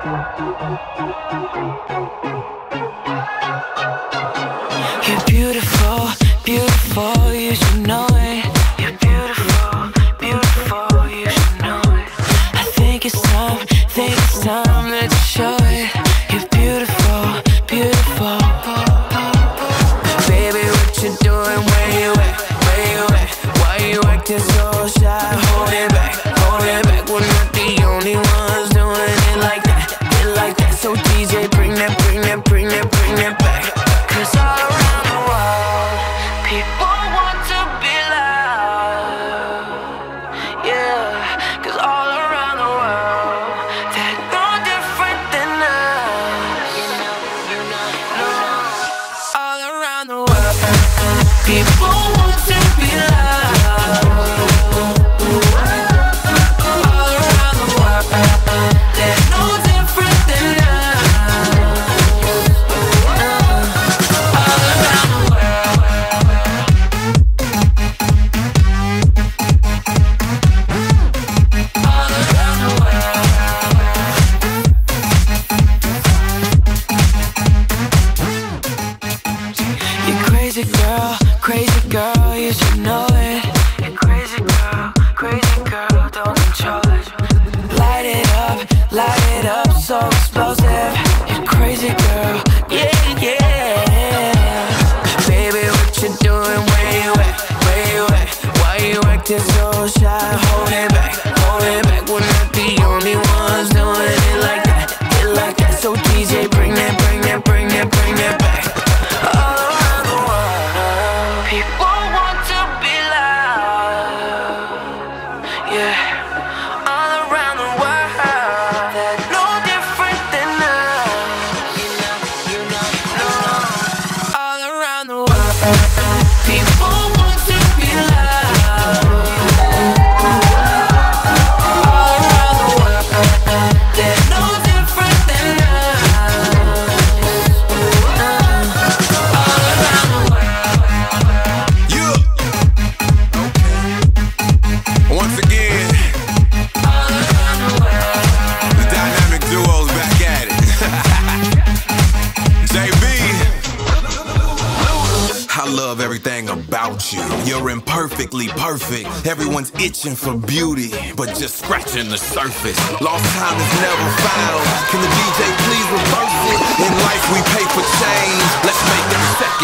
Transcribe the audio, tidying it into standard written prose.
You're beautiful, beautiful, you should know it. You're beautiful, beautiful, you should know it. I think it's time that you show it. You're beautiful, beautiful. Baby, what you doing? Where you at? Where you at? Why you acting so shy? Hold it back, hold it back. We're not the only ones doing it like that, it like that. So DJ, bring that, bring that, bring that, bring that back. 'Cause all around the world, people want to be loved. Yeah, 'cause all around the world, they're no different than us. All around the world, people want to be loved. All around the world, they're no different than us. Crazy girl, you should know it. You're crazy girl, don't control it. Light it up, so explosive. You're crazy girl, yeah, yeah. Baby, what you doing? Where you at? Where you at? Why you acting so shy? Hold it back, hold it back. We're not the only ones doing it like that, it like that. So DJ, bring that, bring that, bring that, bring that back. All around the world, people want to be loved. Yeah, all around the world, they're no different than us. All around the world, people want to be loved. All around the world, they're no different than us. All around the world. Yeah. Okay. Once again, All around the world. the dynamic duo's back at it. JB, I love everything about you. You're imperfectly perfect. Everyone's itching for beauty, but just scratching the surface. Lost time is never found. Can the DJ please reverse it? In life we pay for change. Let's make every second